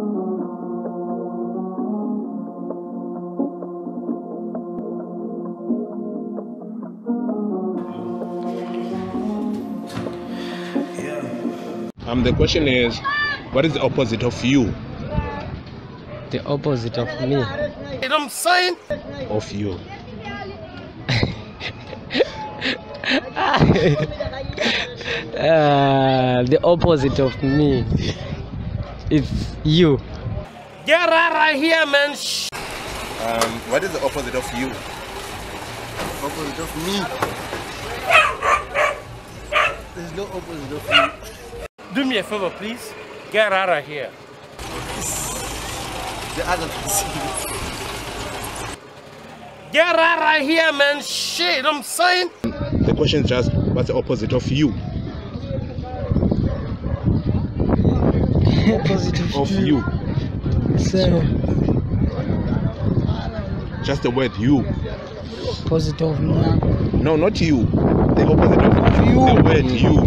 The question is, what is the opposite of you? The opposite of me. You know what I'm saying? Of you. The opposite of me. It's you. Get out of here, man. What is the opposite of you? Opposite of me. There's no opposite of you. Do me a favor, please. Get out of here. The other person. Get out of here, man. Shit, you know what I'm saying? The question is just, what's the opposite of you? Opposite Of you. So, Just the word you. opposite of me. No, not you. The opposite of you. The word you.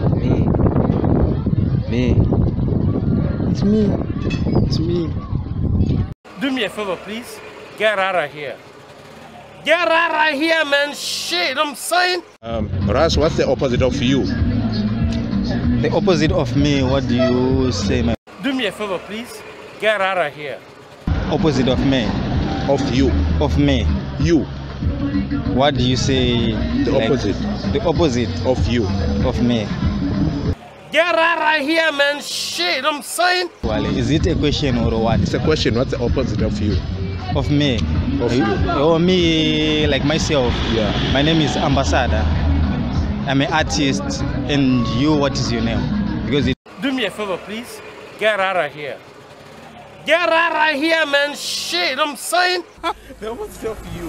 Me. It's me. It's me. Do me a favor, please. Get out of here. Get out of here, man. Shit, you know what I'm saying? Ras, what's the opposite of you? The opposite of me, what do you say, man? Do me a favor, please. Get out of here. Opposite of me. Of you. Of me. You. What do you say? The opposite. The opposite Of you. of me. Get out of here, man. Shit, you know what I'm saying? Well, is it a question or what? It's a question, what's the opposite of you? Of me. Of you. Or me, like myself. Yeah. My name is Ambassador. I'm an artist. And you, what is your name? Because it. Do me a favor, please. Get out of here. Get out of here, man. Shit, you know what I'm saying? The opposite of you.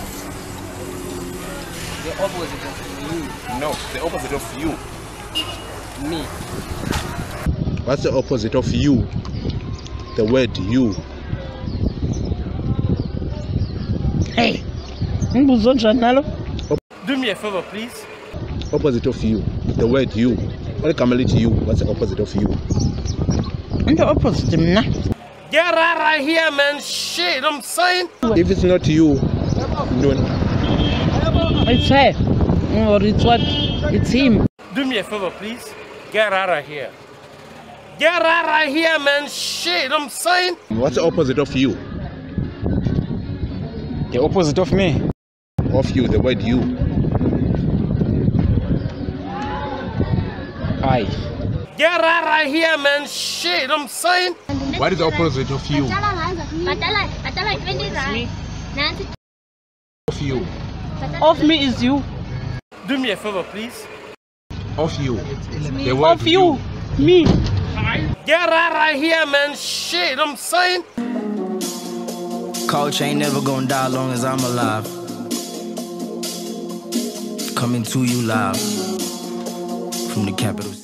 The opposite of No, the opposite of you. me. What's the opposite of you? The word you. Hey. Do me a favor, please. Opposite of you. The word you. When come to you, what's the opposite of you? The opposite me. Get out of here, man. Shit, you know what I'm saying? If it's not you, don't. It's her. Or it's what? It's him. Do me a favor, please. Get out of here. Get out of here, man. Shit, you know what I'm saying? What's the opposite of you? The opposite of me. Of you, the word you. I. Get out of here, man. Shit, you know what I'm saying? What is the opposite of you? Of you. Of me is you. Do me a favor, please. Of you. The word Of you. Me. Get out of here, man. Shit, you know what I'm saying? Culture ain't never gonna die long as I'm alive. Coming to you live from the capital.